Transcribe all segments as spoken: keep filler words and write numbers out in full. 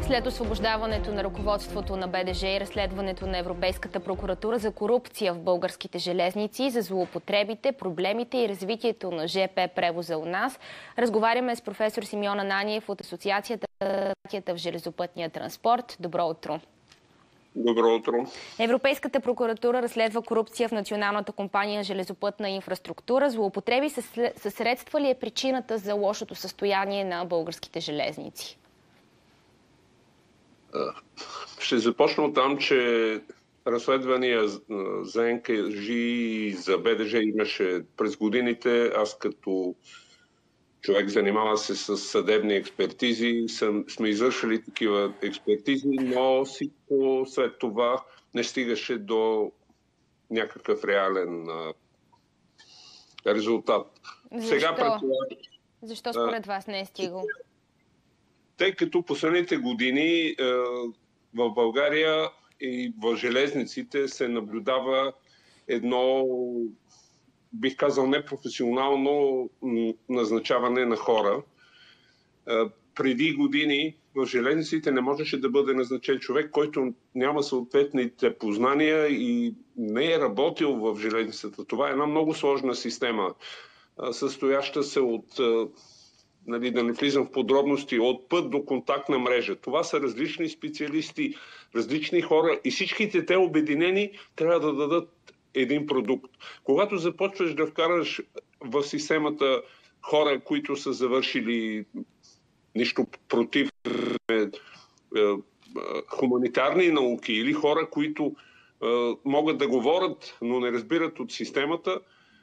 След освобождаването на ръководството на Б Д Ж и разследването на Европейската прокуратура за корупция в българските железници, за злоупотребите, проблемите и развитието на Ж П превоза у нас, разговаряме с професор Симеон Ананиев от Асоциацията в железопътния транспорт. Добро утро! Добро утро! Европейската прокуратура разследва корупция в Националната компания железопътна инфраструктура. Злоупотреби със средства ли е причината за лошото състояние на българските железници? Ще започна от там, че разследвания за Н К Ж и за Б Д Ж имаше през годините. Аз като човек занимава се с съдебни експертизи, съм, сме извършили такива експертизи, но всичко след това не стигаше до някакъв реален а, резултат. Защо? Сега предполагам, Защо според вас не е стигал? Тъй като последните години е, в България и в железниците се наблюдава едно, бих казал, непрофесионално назначаване на хора. Е, преди години в железниците не можеше да бъде назначен човек, който няма съответните познания и не е работил в железницата. Това е една много сложна система, е, състояща се от... Е, Нали, да не влизам в подробности, от път до контактна мрежа. Това са различни специалисти, различни хора и всичките те обединени трябва да дадат един продукт. Когато започваш да вкараш в системата хора, които са завършили нищо против е, е, хуманитарни науки или хора, които е, могат да говорят, но не разбират от системата,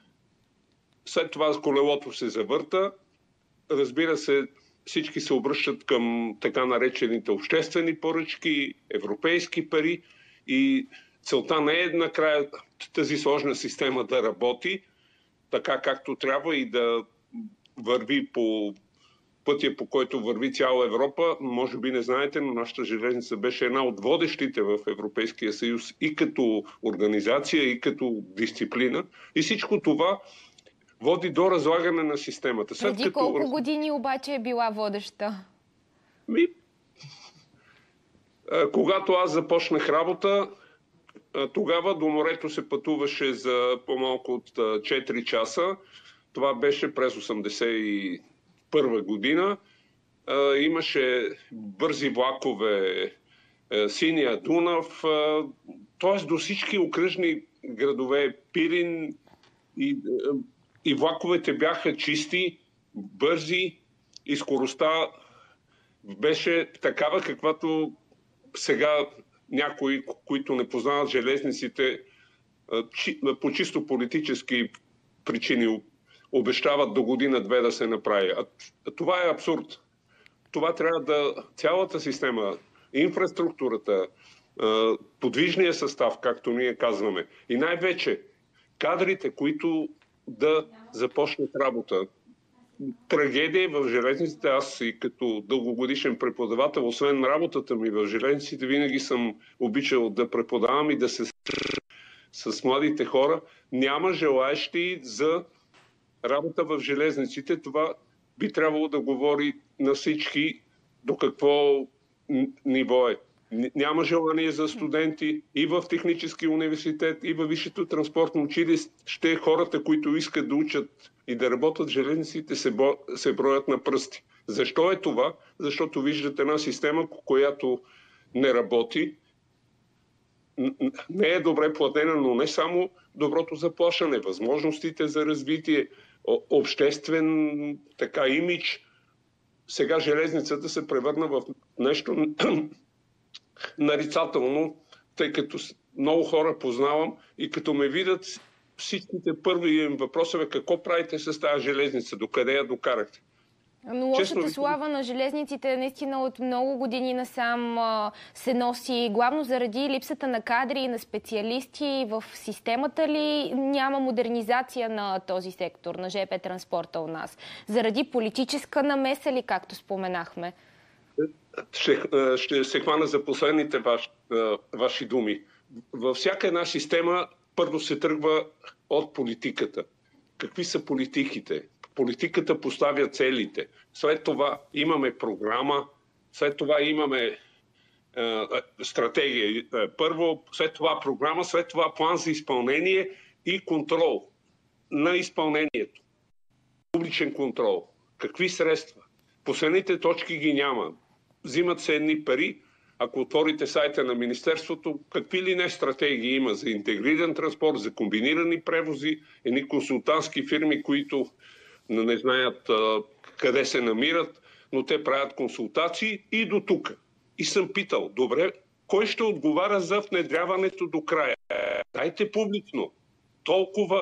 след това колелото се завърта. Разбира се, всички се обръщат към така наречените обществени поръчки, европейски пари и целта не е накрая тази сложна система да работи така както трябва и да върви по пътя, по който върви цяла Европа. Може би не знаете, но нашата железница беше една от водещите в Европейския съюз и като организация, и като дисциплина. И всичко това води до разлагане на системата. След Преди като... колко години обаче е била водеща? Ми... Когато аз започнах работа, тогава до морето се пътуваше за по-малко от четири часа. Това беше през осемдесет и първа година. Имаше бързи влакове, Синия Дунав, т.е. до всички окръжни градове, Пирин и И влаковете бяха чисти, бързи и скоростта беше такава, каквато сега някои, които не познават железниците, по чисто политически причини обещават до година-две да се направи. А това е абсурд. Това трябва да... Цялата система, инфраструктурата, подвижния състав, както ние казваме, и най-вече кадрите, които да започнат работа. Трагедия в железниците. Аз и като дългогодишен преподавател, освен работата ми в железниците, винаги съм обичал да преподавам и да се с младите хора. Няма желаещи за работа в железниците. Това би трябвало да говори на всички до какво ниво е. Няма желание за студенти и в технически университет, и във висшето транспортно училище. Хората, които искат да учат и да работят в железниците, се, бо... се броят на пръсти. Защо е това? Защото виждат една система, която не работи, не е добре платена, но не само доброто заплащане, възможностите за развитие, обществен така имидж. Сега железницата се превърна в нещо нарицателно, тъй като много хора познавам и като ме видят, всичките първи им въпроса е какво правите с тази железница, докъде я докарахте. Но лошата слава на железниците наистина от много години насам се носи главно заради липсата на кадри и на специалисти. В системата ли няма модернизация на този сектор, на Ж П транспорта у нас? Заради политическа намеса ли, както споменахме? Ще, ще се хвана за последните ваши, ваши думи. Във всяка една система първо се тръгва от политиката. Какви са политиките? Политиката поставя целите. След това имаме програма, след това имаме стратегия. Първо, след това програма, след това план за изпълнение и контрол на изпълнението. Публичен контрол. Какви средства? Последните точки ги няма. Взимат се едни пари. Ако отворите сайта на Министерството, какви ли не стратегии има за интегриран транспорт, за комбинирани превози, едни консултантски фирми, които не знаят а, къде се намират, но те правят консултации и до тук. И съм питал, добре, кой ще отговаря за внедряването до края? Дайте публично. Толкова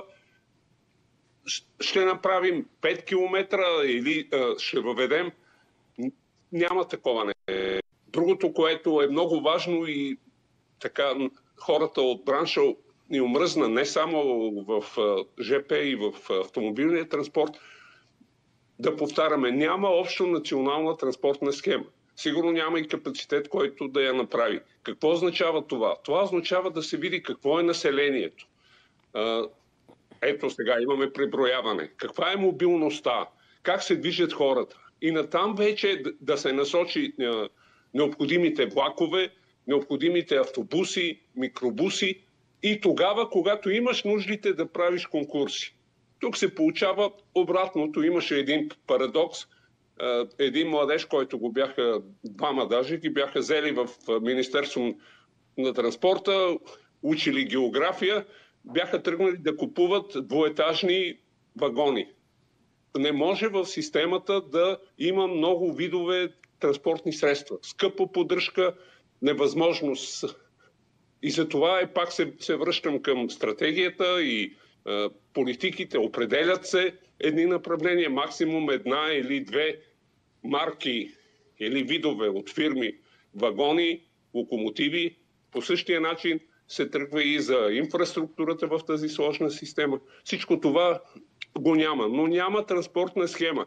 ще направим пет километра или а, ще въведем. Няма такова не. Другото, което е много важно и така хората от бранша ни омръзна не само в ЖП и в автомобилния транспорт, да повтаряме, няма общо национална транспортна схема. Сигурно няма и капацитет, който да я направи. Какво означава това? Това означава да се види какво е населението. Ето сега имаме преброяване. Каква е мобилността? Как се движат хората? И натам вече да се насочи необходимите влакове, необходимите автобуси, микробуси и тогава, когато имаш нуждите да правиш конкурси. Тук се получава обратното. Имаше един парадокс. Един младеж, който го бяха, двама даже, ги бяха взели в Министерство на транспорта, учили география, бяха тръгнали да купуват двуетажни вагони. Не може в системата да има много видове транспортни средства. Скъпа поддръжка, невъзможност. И за това е, пак се, се връщам към стратегията и е, политиките. Определят се едни направления, максимум една или две марки или видове от фирми, вагони, локомотиви. По същия начин се тръгва и за инфраструктурата в тази сложна система. Всичко това го няма, но няма транспортна схема.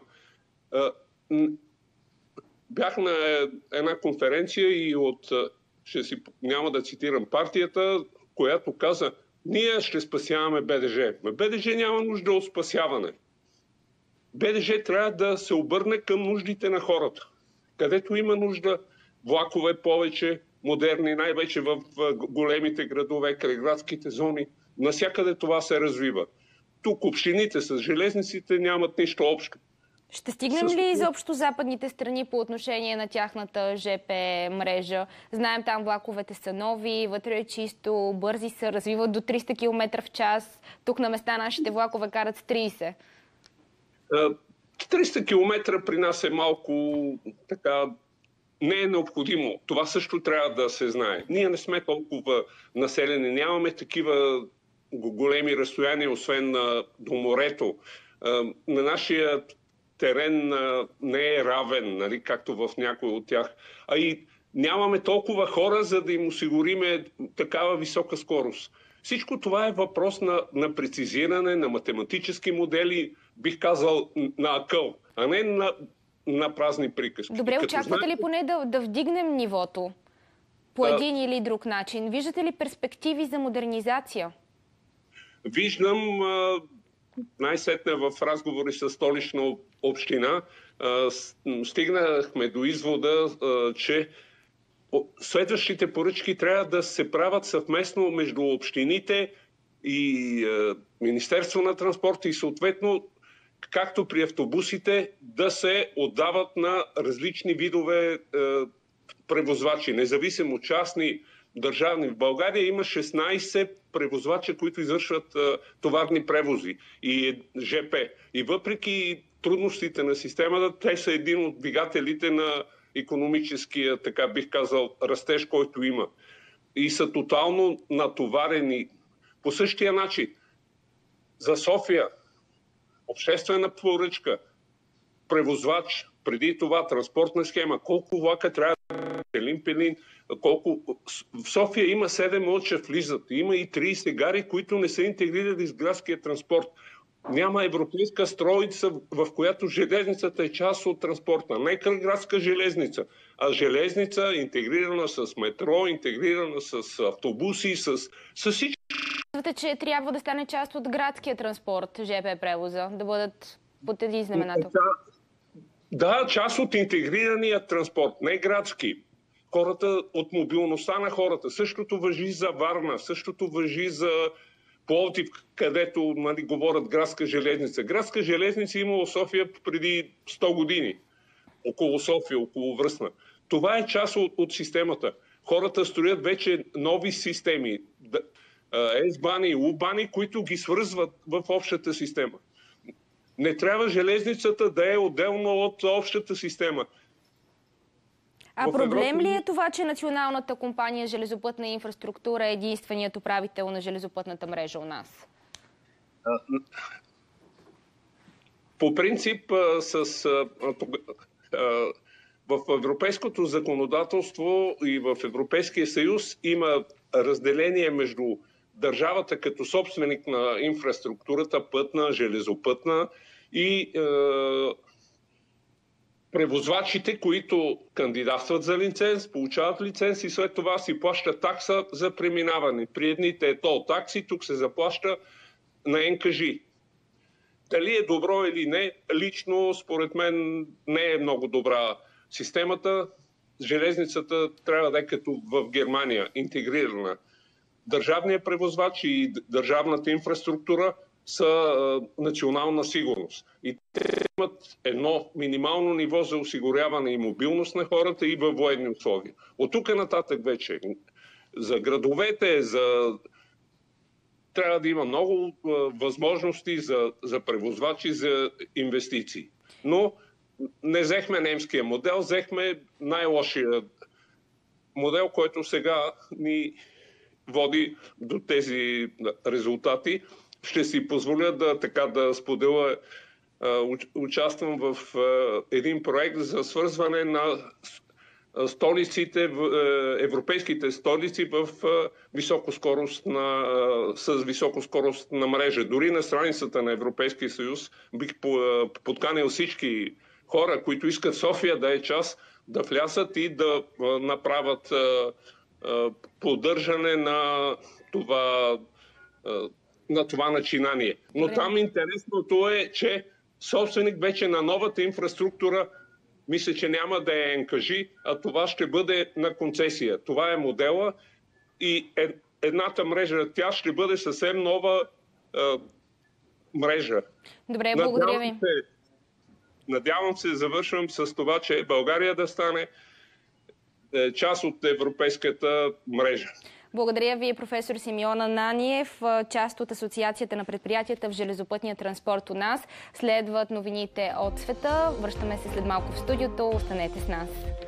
Бях на една конференция и от, ще си, няма да цитирам партията, която каза, ние ще спасяваме БДЖ. БДЖ няма нужда от спасяване. БДЖ трябва да се обърне към нуждите на хората. Където има нужда, влакове повече, модерни, най-вече в големите градове, крайградските зони. Насякъде това се развива. Тук общините с железниците нямат нищо общо. Ще стигнем ли изобщо западните страни по отношение на тяхната ЖП мрежа? Знаем, там влаковете са нови, вътре е чисто, бързи са, развиват до триста километра в час. Тук на места нашите влакове карат с трийсет. триста километра при нас е малко така... Не е необходимо. Това също трябва да се знае. Ние не сме толкова населени, нямаме такива големи разстояния, освен до морето. На нашия терен не е равен, нали, както в някой от тях. А и нямаме толкова хора, за да им осигуриме такава висока скорост. Всичко това е въпрос на, на прецизиране, на математически модели, бих казал на акъл, а не на, на празни приказки. Добре, като очаквате знаете... ли поне да, да вдигнем нивото по а... един или друг начин? Виждате ли перспективи за модернизация? Виждам... А... Най-сетне в разговори с столична община стигнахме до извода, че следващите поръчки трябва да се правят съвместно между общините и Министерство на транспорта и съответно, както при автобусите, да се отдават на различни видове превозвачи, независимо частни, държавни. В България има шестнайсет превозвача, които извършват а, товарни превози и ЖП. И въпреки трудностите на системата, те са един от двигателите на икономическия, така бих казал, растеж, който има. И са тотално натоварени. По същия начин, за София, обществена поръчка, превозвач, преди това транспортна схема, колко влака трябва да пелин-пелин, колко... В София има седем лъча влизат, има и трийсет гари, които не са интегрирали с градския транспорт. Няма европейска строица, в която железницата е част от транспорта. Не градска железница, а железница интегрирана с метро, интегрирана с автобуси, с, с всички. Казвате, че трябва да стане част от градския транспорт, ЖП превоза, да бъдат под един знаменател. Да, да, част от интегрирания транспорт, не градски. хората, от мобилността на хората. Същото важи за Варна, същото важи за Пловдив, където, нали, говорят градска железница. Градска железница имало в София преди сто години. Около София, около Връсна. Това е част от, от системата. Хората строят вече нови системи. Ес-бани, У-бани, които ги свързват в общата система. Не трябва железницата да е отделна от общата система. А проблем ли е това, че Националната компания железопътна инфраструктура е единственият управител на железопътната мрежа у нас? По принцип, с, в европейското законодателство и в Европейския съюз има разделение между държавата като собственик на инфраструктурата, пътна, железопътна, и е, превозвачите, които кандидатстват за лиценз, получават лиценз и след това си плащат такса за преминаване. При едните е тол такси, тук се заплаща на ен ка жи. Дали е добро или не, лично според мен не е много добра системата. Железницата трябва да е като в Германия, интегрирана. Държавният превозвач и държавната инфраструктура са а, национална сигурност. И те имат едно минимално ниво за осигуряване и мобилност на хората и във военни условия. От тук нататък вече за градовете, за... трябва да има много а, възможности за, за превозвачи, за инвестиции. Но не взехме немския модел, взехме най-лошия модел, който сега ни води до тези резултати. Ще си позволя да, така, да споделя. Участвам в един проект за свързване на столиците, европейските столици в високоскоростна, с високоскоростна мрежа. Дори на страницата на Европейския съюз бих подканил всички хора, които искат София да е част, да влязат и да направят поддържане на това, на това начинание. Но Добре. Там интересното е, че собственик вече на новата инфраструктура, мисля, че няма да е ен ка жи, а това ще бъде на концесия. Това е модела и едната мрежа, тя ще бъде съвсем нова е, мрежа. Добре, благодаря ви. Надявам се, завършвам с това, че България да стане част от европейската мрежа. Благодаря ви, професор Симеон Ананиев, част от Асоциацията на предприятията в железопътния транспорт у нас. Следват новините от света. Връщаме се след малко в студиото. Останете с нас.